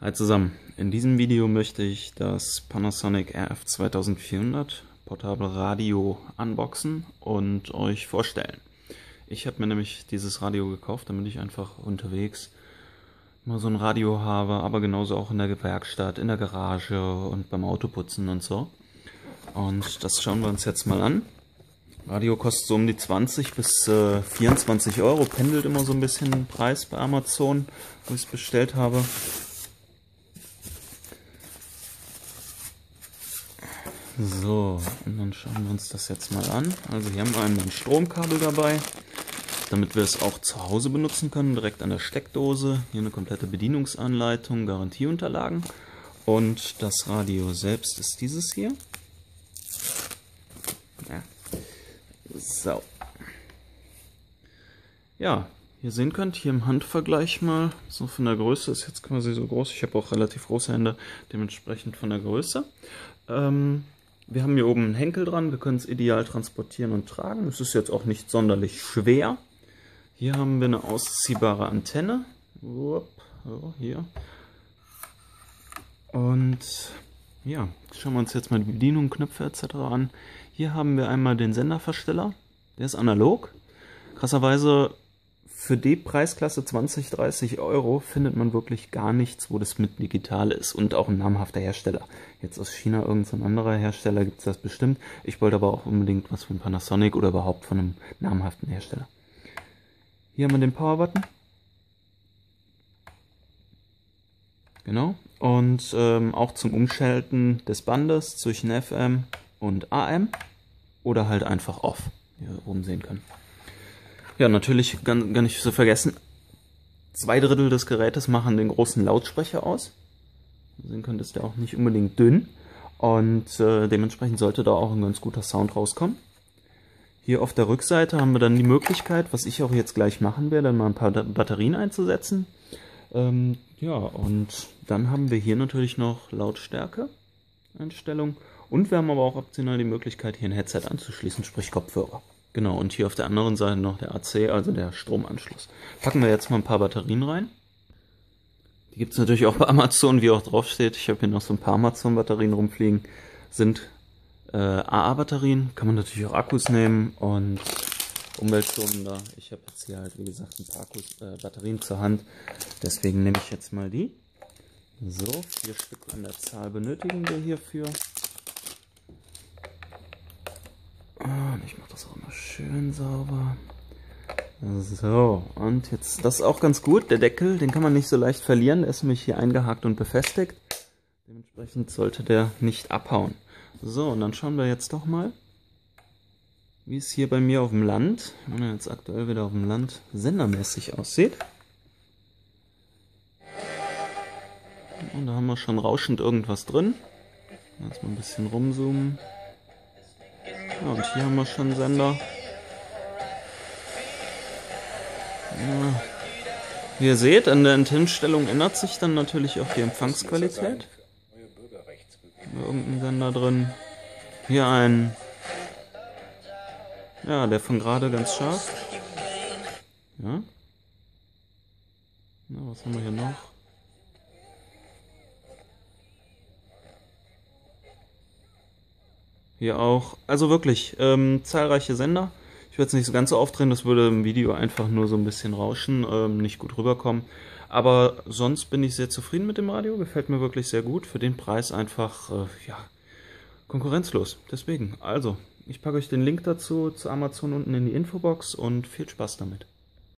Hi zusammen, in diesem Video möchte ich das Panasonic RF 2400 Portable Radio unboxen und euch vorstellen. Ich habe mir nämlich dieses Radio gekauft, damit ich einfach unterwegs mal so ein Radio habe, aber genauso auch in der Werkstatt, in der Garage und beim Autoputzen und so. Und das schauen wir uns jetzt mal an. Radio kostet so um die 20 bis 24 Euro, pendelt immer so ein bisschen den Preis bei Amazon, wo ich es bestellt habe. So, und dann schauen wir uns das jetzt mal an. Also hier haben wir einmal ein Stromkabel dabei, damit wir es auch zu Hause benutzen können, direkt an der Steckdose. Hier eine komplette Bedienungsanleitung, Garantieunterlagen. Und das Radio selbst ist dieses hier. Ja. So. Ja, ihr sehen könnt, hier im Handvergleich mal, so von der Größe, ist jetzt quasi so groß. Ich habe auch relativ große Hände, dementsprechend von der Größe. Wir haben hier oben einen Henkel dran, wir können es ideal transportieren und tragen. Es ist jetzt auch nicht sonderlich schwer. Hier haben wir eine ausziehbare Antenne. Hier. Und ja, schauen wir uns jetzt mal die Bedienung, Knöpfe etc. an. Hier haben wir einmal den Senderversteller, der ist analog. Krasserweise für die Preisklasse 20, 30 Euro findet man wirklich gar nichts, wo das mit digital ist und auch ein namhafter Hersteller. Jetzt aus China irgendein anderer Hersteller gibt es das bestimmt. Ich wollte aber auch unbedingt was von Panasonic oder überhaupt von einem namhaften Hersteller. Hier haben wir den Power-Button. Genau. Und auch zum Umschalten des Bandes zwischen FM und AM oder halt einfach off, wie wir oben sehen können. Ja, natürlich gar nicht zu vergessen, 2/3 des Gerätes machen den großen Lautsprecher aus. Wie ihr sehen könnt, ist der auch nicht unbedingt dünn und dementsprechend sollte da auch ein ganz guter Sound rauskommen. Hier auf der Rückseite haben wir dann die Möglichkeit, was ich auch jetzt gleich machen werde, mal ein paar Batterien einzusetzen. Ja, und dann haben wir hier natürlich noch Lautstärke-Einstellung und wir haben aber auch optional die Möglichkeit, hier ein Headset anzuschließen, sprich Kopfhörer. Genau, und hier auf der anderen Seite noch der AC, also der Stromanschluss. Packen wir jetzt mal ein paar Batterien rein. Die gibt es natürlich auch bei Amazon, wie auch drauf steht. Ich habe hier noch so ein paar Amazon-Batterien rumfliegen. Sind AA-Batterien, kann man natürlich auch Akkus nehmen und umweltschonender. Ich habe jetzt hier halt, wie gesagt, ein paar Batterien zur Hand. Deswegen nehme ich jetzt mal die. So, 4 Stück an der Zahl benötigen wir hierfür. Und ich mache das auch mal schön sauber. So, und jetzt, das ist auch ganz gut. Der Deckel, den kann man nicht so leicht verlieren. Der ist nämlich hier eingehakt und befestigt. Dementsprechend sollte der nicht abhauen. So, und dann schauen wir jetzt doch mal, wie es hier bei mir auf dem Land, ich bin jetzt aktuell wieder auf dem Land, sendermäßig aussieht. Und da haben wir schon rauschend irgendwas drin. Jetzt mal ein bisschen rumzoomen. Ja, und hier haben wir schon einen Sender. Ja. Wie ihr seht, an der Antennenstellung ändert sich dann natürlich auch die Empfangsqualität. Irgendein Sender drin. Hier ein, ja, der von gerade ganz scharf. Ja. Na, was haben wir hier noch? Hier auch, also wirklich zahlreiche Sender. Ich werde es nicht so ganz so aufdrehen, das würde im Video einfach nur so ein bisschen rauschen, nicht gut rüberkommen. Aber sonst bin ich sehr zufrieden mit dem Radio, gefällt mir wirklich sehr gut. Für den Preis einfach, ja, konkurrenzlos. Deswegen, also, ich packe euch den Link dazu zu Amazon unten in die Infobox und viel Spaß damit.